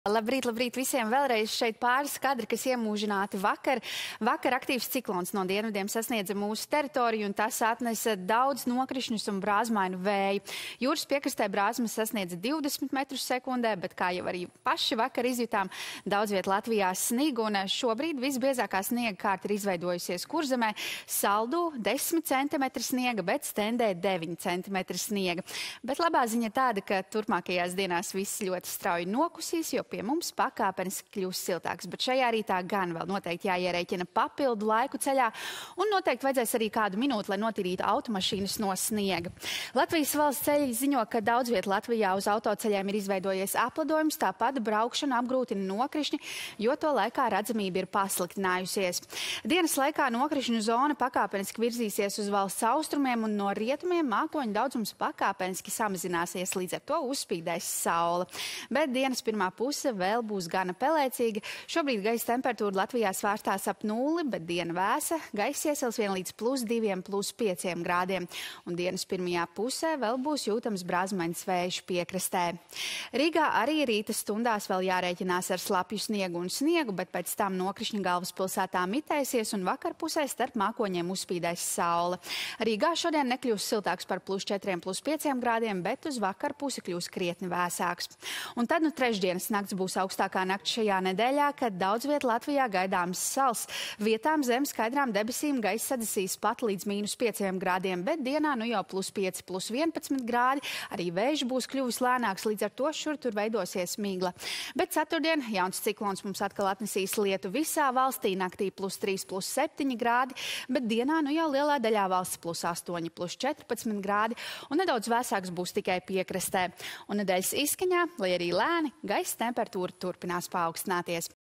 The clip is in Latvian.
Labrīt, labrīt visiem! Vēlreiz šeit pāris kadri, kas iemūžināti vakar. Vakar aktīvs ciklons no dienvidiem sasniedza mūsu teritoriju, un tas atnesa daudz nokrišņus un brāzmainu vēju. Jūras piekrastē brāzmas sasniedza 20 metrus sekundē, bet, kā jau arī paši vakar izjutām, daudz viet Latvijā snigu, un šobrīd visbiezākā sniega kārta ir izveidojusies Kurzemē. Saldū 10 cm sniega, bet Stendē 9 cm sniega. Bet labā ziņa tāda, ka turpmākajās dienās viss ļoti strauji nokusīs, jo pie mums pakāpeniski kļūs siltāks, bet šajā rītā gan vēl noteikti jāierēķina papildu laiku ceļā, un noteikti vajadzēs arī kādu minūti, lai notīrītu automašīnas no sniega. Latvijas valsts ceļi ziņo, ka daudz viet Latvijā uz autoceļiem ir izveidojies apledojums, tāpat braukšanu apgrūtina nokrišņi, jo to laikā redzamība ir pasliktinājusies. Dienas laikā nokrišņu zona pakāpeniski virzīsies uz valsts austrumiem, un no rietumiem mākoņu daudzums pakāpeniski samazināsies, līdz ar to uzspīdēs saule. Bet dienas pirmā puse vēl būs gana pelēcīga. Šobrīd gaisa temperatūra Latvijā svārstās ap 0, bet diena vēsa. Gaiss iesils vien līdz +2, +5 grādiem. Un dienas pirmajā pusē vēl būs jūtams brāzmains vējš piekrastē. Rīgā arī rīta stundās vēl jārēķinās ar slapju sniegu un sniegu, bet pēc tam nokrišņi galvaspilsētā mitēsies un vakarpusē starp mākoņiem uzspīdēs saule. Rīgā šodien nekļūs siltāks par +4, +5 grādiem, bet uz vakarpusi kļūs krietni vēsāks. Un tad trešdienas nakts būs augstākā nakts šajā nedēļā, kad daudz viet Latvijā gaidāms sals. Vietām zem skaidrām debesīm gaiss sadesīs pat līdz -5 grādiem, bet dienā nu jau +5, +11 grādi. Arī vējš būs kļuvis lēnāks, līdz ar to šur tur veidosies migla. Bet ceturtdien jauns ciklons mums atkal atnesīs lietu visā valstī, naktī +3, +7 grādi, bet dienā nu jau lielā daļā valsts +8, +14 grādi, un nedaudz vēsāks būs tikai piekrastē. Un nedēļas izskaņā, lai arī lēni, gaisa temperatūra turpinās paaugstināties.